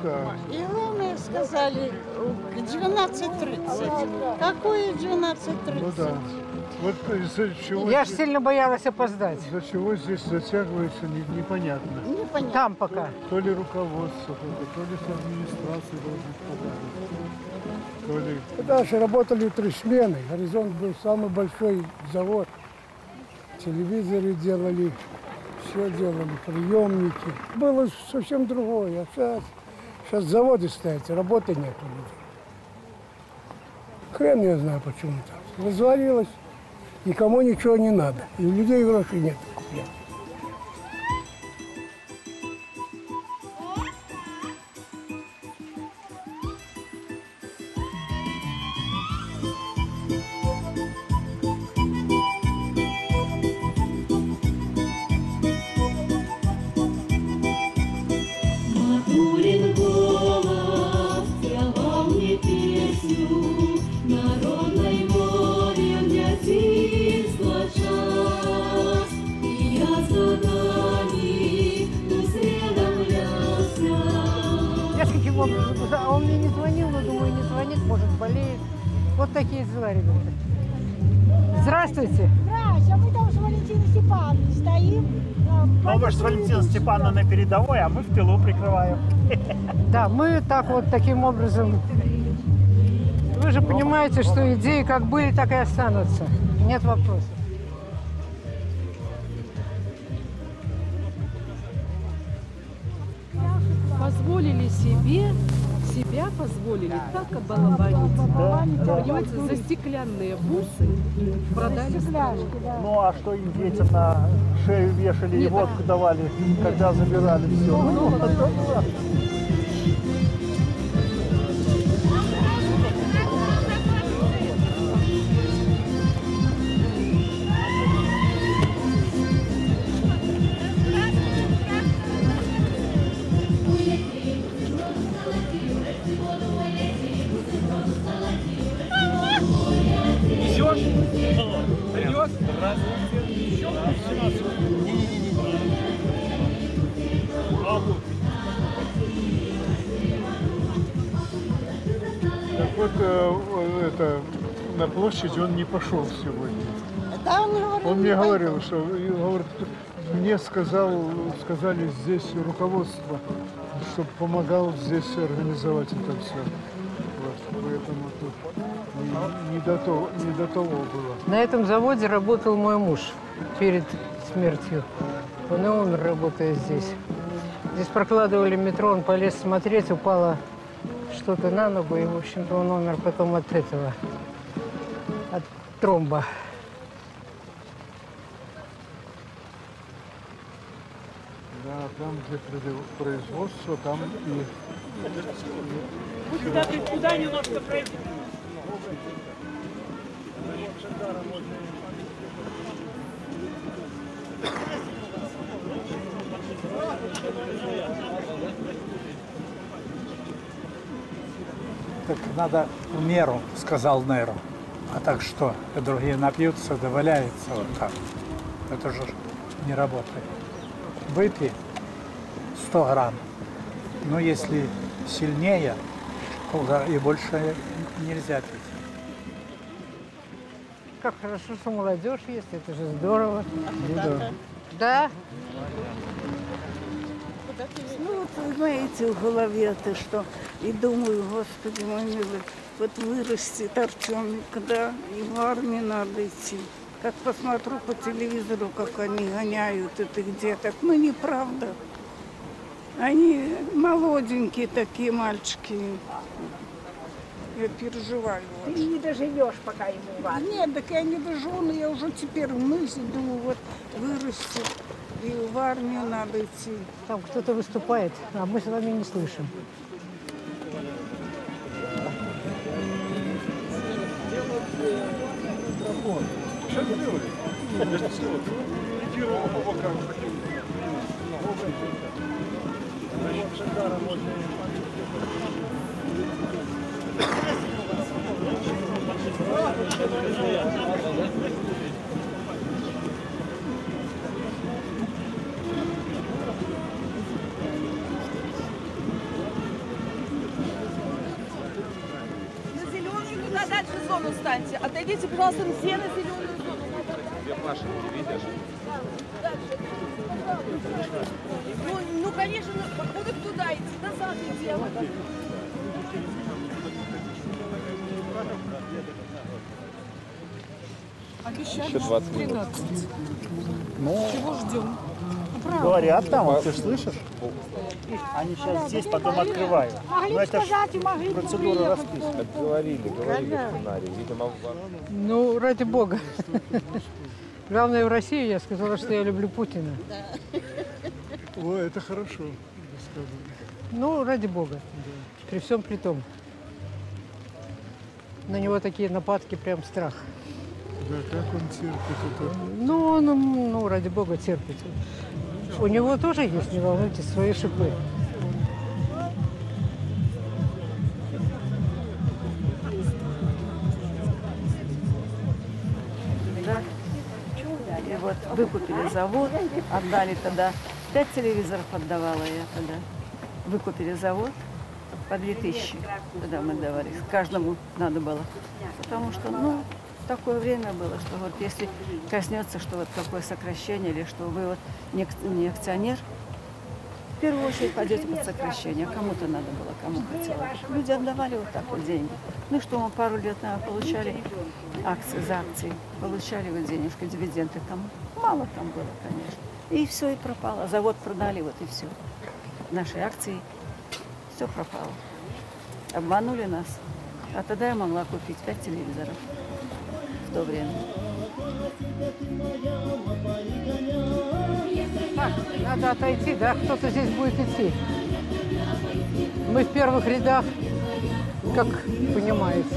да. И главное сказали, к 12:30. Какое 12:30? Ну да. Вот из-за чего... Я ж сильно боялась опоздать. Из-за чего здесь затягивается, непонятно. Непонятно. Там пока. То ли руководство, то ли с администрации должны подать. То ли... Дальше работали 3 смены. «Горизонт» был самый большой завод. Телевизоры делали, все делали, приемники. Было совсем другое. А сейчас заводы стоят, работы нет у людей. Хрен я знаю почему так. Развалилось, никому ничего не надо. И у людей грошей нет куплять. А он мне не звонил, но думаю, не звонит, может, болеет. Вот такие дела, ребята. Здравствуйте. Здравствуйте, а мы там с Валентиной Степановной стоим. Ну, вы же с Валентиной Степановной на передовой, а мы в тылу прикрываем. Да, мы так вот таким образом. Вы же понимаете, что идеи как были, так и останутся. Нет вопросов. Позволили себя позволили так обалабанить. Понимаете, за стеклянные бусы продали страну. Ну, а что им детям на шею вешали и водку давали, когда забирали все? Придет? Еще? Так вот, это, на площадь он не пошел сегодня. Да, он говорил, Он мне говорил, что говорит, мне сказали здесь руководство, чтобы помогал здесь организовать это все. Вот, поэтому тут не до того было. На этом заводе работал мой муж перед смертью. Он и умер, работая здесь. Здесь прокладывали метро, он полез смотреть, упало что-то на ногу, и, в общем-то, он умер потом от этого, от тромба. Да, там, где производство, там и... Туда немножко пройти. Так надо в меру, сказал Неру. А так что? Другие напьются, да валяются вот так. Это же не работает. Выпей 100 грамм. Но если сильнее, и больше нельзя пить. Как хорошо, что молодежь есть, это же здорово. Ну да. Да? Ну вот вы знаете, в голове-то что. И думаю, Господи мой милый, вот вырастет Артемик, да, и в армию надо идти. Как посмотрю по телевизору, как они гоняют этих деток, ну неправда. Они молоденькие такие мальчики. Я переживаю. Ты не доживешь, пока ему важно. Нет, так я не доживу, но я уже теперь мысль думаю, вот вырастет, и в армию надо идти. Там кто-то выступает, а мы с вами не слышим. Что ты делаешь? Фиксировал по бокам. Отойдите, пожалуйста, все на зеленую зону. Две машинки, видишь? Ну, конечно, будут туда идти, назад идти. Обещали Еще 20 минут. 13. Ну, Чего ждем? говорят там, вот, ты ж слышишь? Они сейчас здесь, потом открывают. Но это ж процедура расписана. Говорили сценарий. Видимо, Ну, ради бога. Главное, в России я сказала, что я люблю Путина. О, это хорошо. Сказано. Ну, ради бога. При всем при том. На него такие нападки, прям страх. Да, как он терпит это? Ну, он, ну, ради бога, терпит. У него тоже есть, не волнуйтесь, свои шипы. Да. И вот выкупили завод, отдали тогда, 5 телевизоров отдавала я тогда. Выкупили завод по 2000, тогда мы договорились, каждому надо было. Потому что, ну, такое время было, что вот если коснется, что вот какое сокращение, или что вы вот не акционер, в первую очередь пойдете под сокращение. Кому-то надо было, кому хотелось. Люди отдавали вот так вот деньги. Ну что, мы пару лет получали акции, за акции, получали вот денежку, дивиденды там. Мало там было, конечно. И все, и пропало. Завод продали, вот и все. Наши акции, все пропало. Обманули нас. А тогда я могла купить 5 телевизоров в то время. Так, надо отойти, да? Кто-то здесь будет идти. Мы в первых рядах, как понимаете.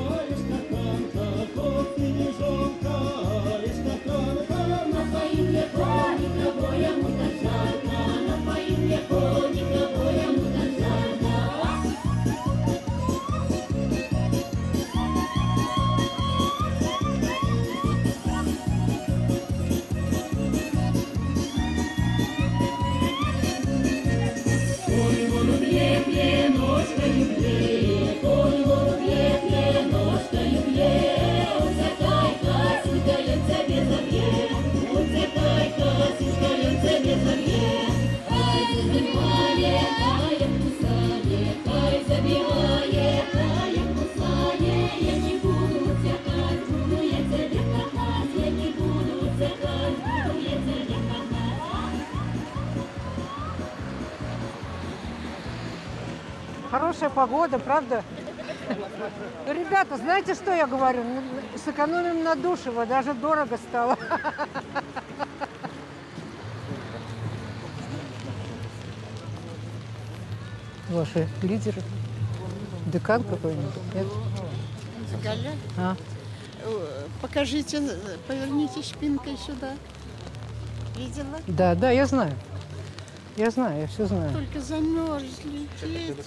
Хорошая погода, правда? Ну, ребята, знаете, что я говорю? Сэкономим на душево, даже дорого стало. Ваши лидеры? Декан какой-нибудь? Нет? Галя, А? покажите, поверните спинкой сюда. Видела? Да, да, я знаю. Я знаю, я все знаю. Только замерзли. Дети.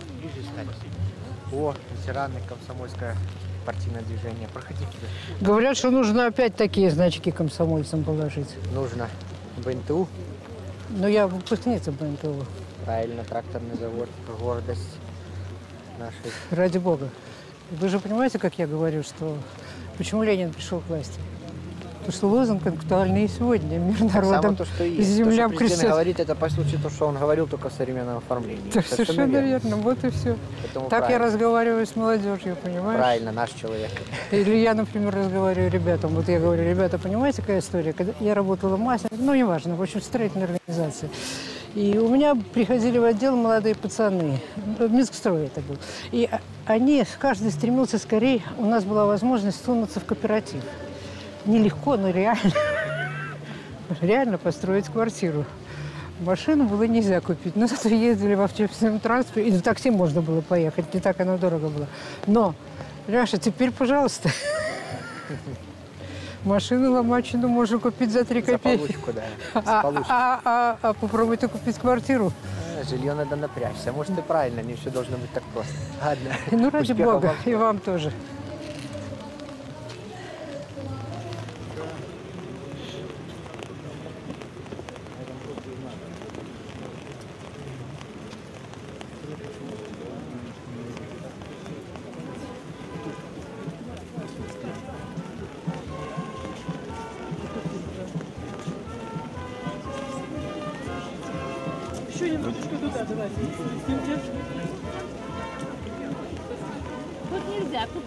О, ветераны, комсомольское партийное движение. Проходите. Говорят, что нужно опять такие значки комсомольцам положить. Нужно. БНТУ. Но я выпускница БНТУ. Правильно, тракторный завод. Гордость нашей. Ради бога. Вы же понимаете, как я говорю, что почему Ленин пришел к власти? Потому что лозунг актуальный и сегодня. Мир народом, то, что есть. земля То, что президент крестьян. говорит, это по сути то, что он говорил, только в современном оформлении. Да, совершенно верно. Вот и все. Поэтому Так правильно. я разговариваю с молодежью, понимаешь? Правильно, наш человек. Или я, например, разговариваю ребятам. Вот я говорю, ребята, понимаете, какая история? Когда я работала в массе, ну, неважно, в общем, в строительной организации. И у меня приходили в отдел молодые пацаны. Минск-строй это был. И они, каждый стремился скорее. У нас была возможность сунуться в кооператив. Нелегко, но реально. Реально построить квартиру. Машину было нельзя купить. Но зато ездили в общественном транспорте. И в такси можно было поехать. Не так оно дорого было. Но, Ляша, теперь, пожалуйста, машину ломачину можно купить за 3 копейки. За получку, да. А попробуйте купить квартиру. Жилье надо напрячься. Может, и правильно, не все должно быть так просто. Ладно. Ну, ради Успехов бога, вам. и вам тоже. Еще немножечко туда давайте. Тут нельзя, тут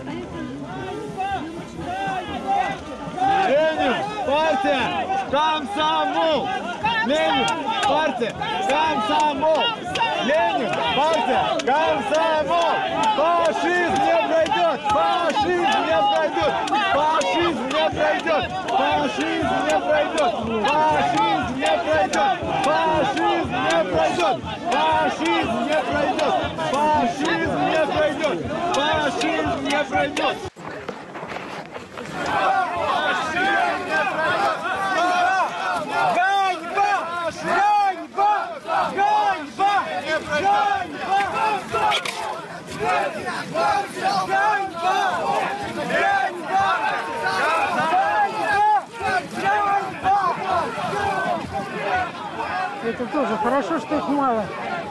Ленин, партия, комсомол! Ленин, партия, комсомол! Ленин, партия, комсомол! Фашизм не пройдет! Фашизм не пройдет! Фашизм не пройдет! Фашизм не пройдет! Фашизм не пройдет! Фашизм не пройдет! Фашизм не пройдет! Фашизм не пройдет! Фашизм не пройдет! Это тоже хорошо, что их мало.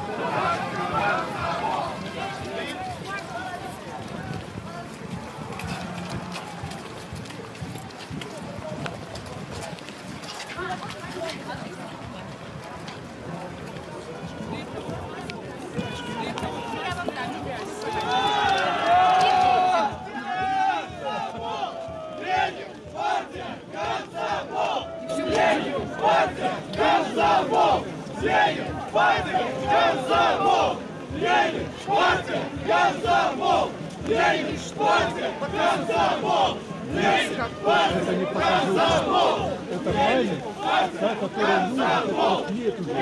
Ленин, партия, комсомол! Ленин, партия, комсомол! Ленин, партия, комсомол! Ленин, партия, комсомол! Это память, да, которая нет уже.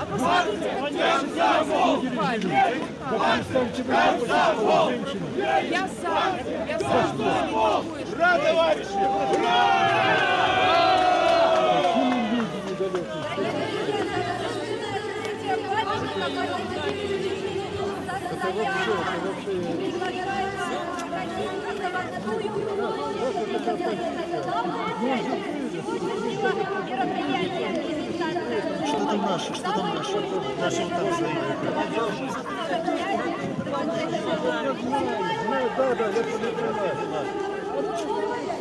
Да перестаньте вы женщины. Я сам. Ура, товарищи! Ура! Что там наши? Что там наши? Наши вот там стоят. Да, я понимаю.